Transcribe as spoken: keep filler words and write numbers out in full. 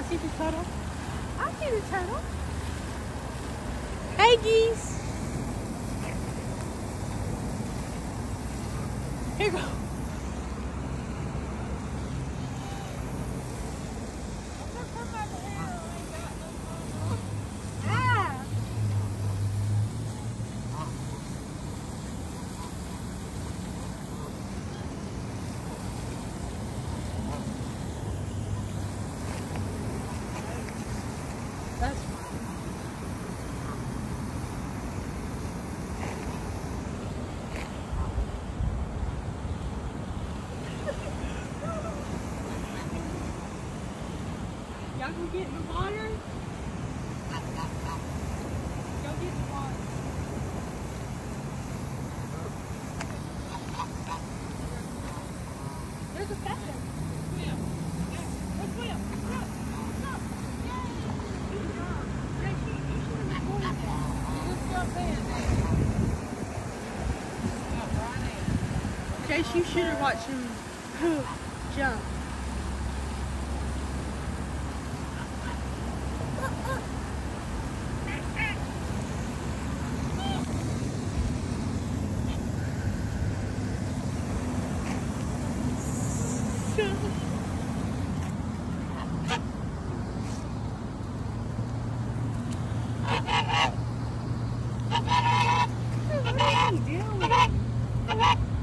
see the turtle? I see the turtle. Hey, geese. Here you go. Ah. That's fine. Y'all go get in the water? Go get in the water. There's a fat one. Swim. Let's swim. Look. Look. Yay. Good job. Great. You should have recorded that. You just got bad. Chase, you should have watched him jump. What are you doing?